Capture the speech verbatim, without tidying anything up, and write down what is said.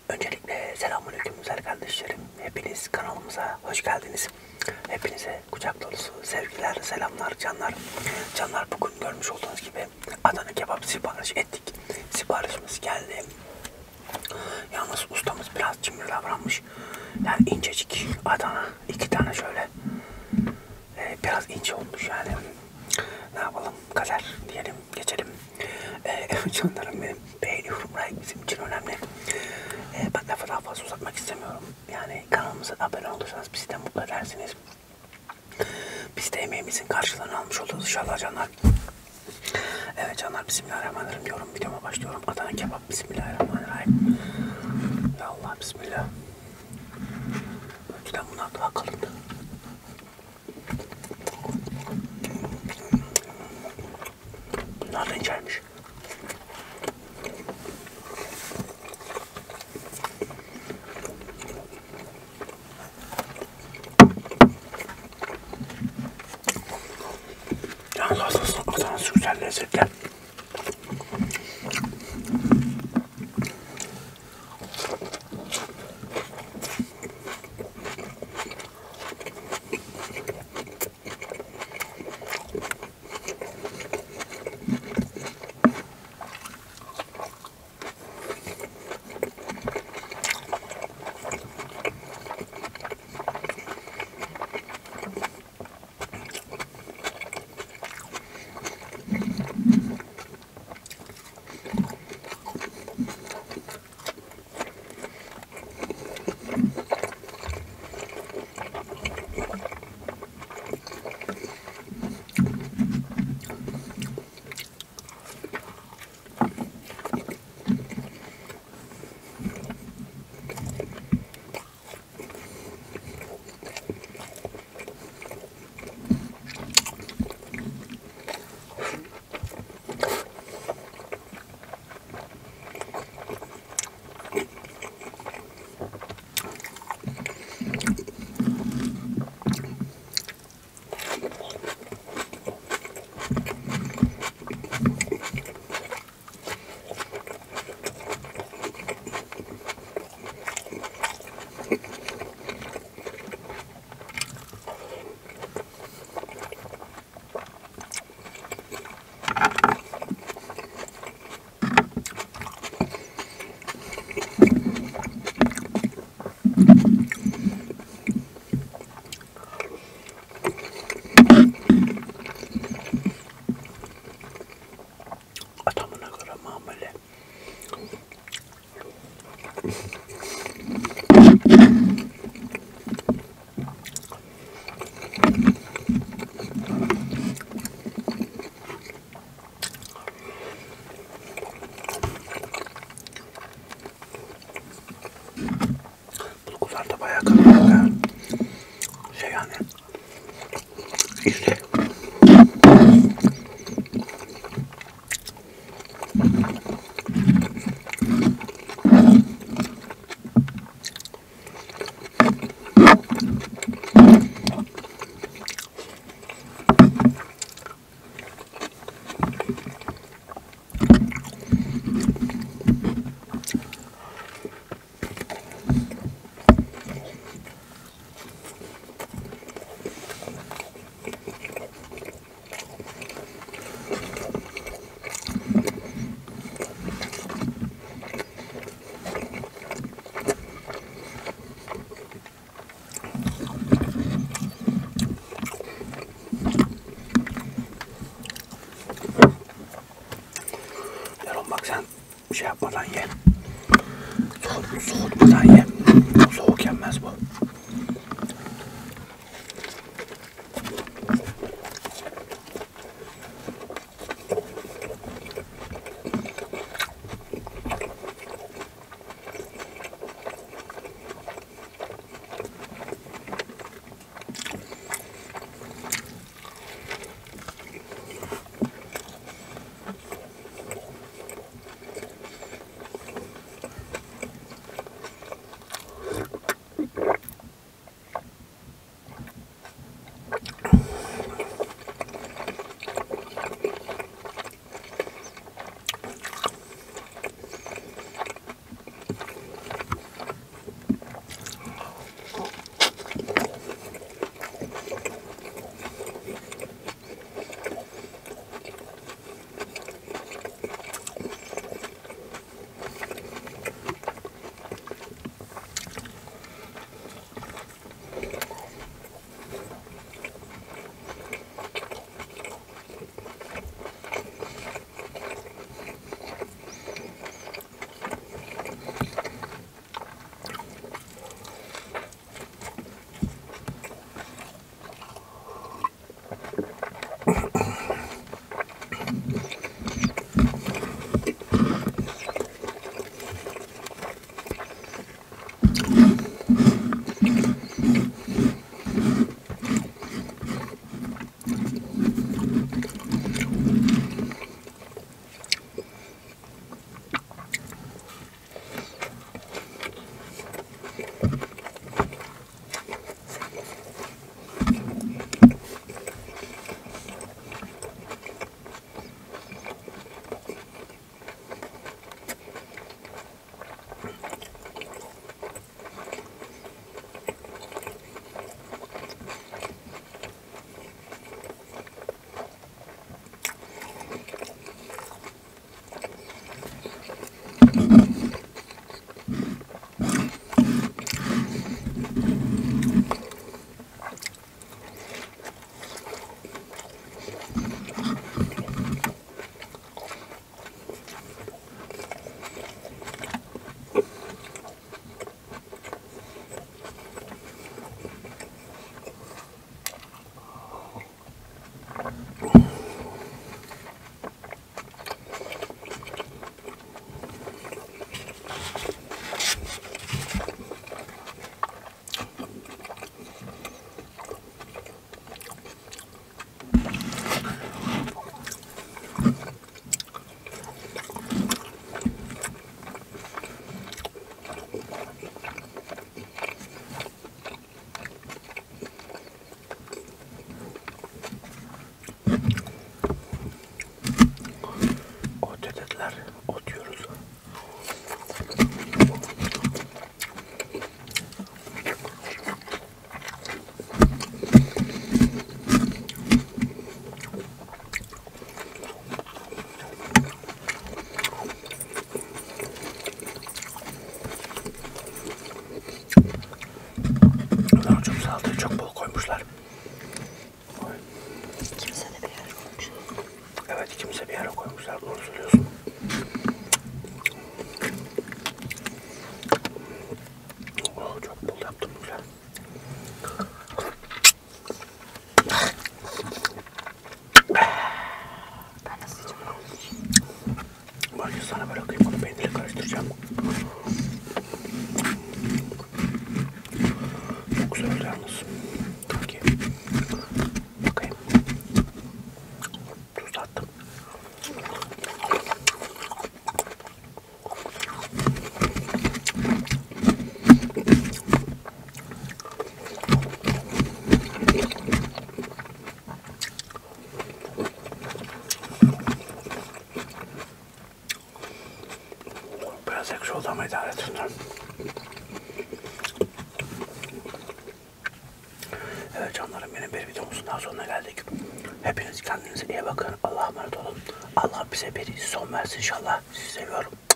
Öncelikle selamünaleyküm güzel kardeşlerim. Hepiniz kanalımıza hoş geldiniz. Hepinize kucak dolusu sevgiler, selamlar canlar. Canlar, bugün görmüş olduğunuz gibi Adana kebap sipariş ettik. Siparişimiz geldi. Yalnız ustamız biraz cimri davranmış. Yani incecik Adana, iki tane şöyle e, biraz ince olmuş yani. Ne yapalım, kader diyelim, geçelim. Ee, canlarım benim, beğeniyorum, like bizim için önemli. Ee, ben lafı daha fazla uzatmak istemiyorum. Yani kanalımıza abone olursanız bizi de mutlu edersiniz. Biz de emeğimizin karşılığını almış oluruz inşallah canlar. Evet canlar, bismillahirrahmanirrahim diyorum, videoma başlıyorum. Adana kebap, bismillahirrahmanirrahim. Ya Allah, bismillah. Önceden bunlar daha kalındı. Bunlar da incelmiş. Yalnız aslında Adana'sı güzel, lezzetli. Adamına göre muamele. Bulgular da bayağı kalın ya. Şey yani. İşte. Yarın bak, sen şey yapmadan ye. Soğut, soğutmadan ye. Soğuk yenmez bu. Olama idare et şunları. Evet canlarım, benim bir videomuzun daha sonuna geldik. Hepiniz kendinize iyi bakın. Allah'a emanet olun. Allah bize bir son versin inşallah. Sizi seviyorum.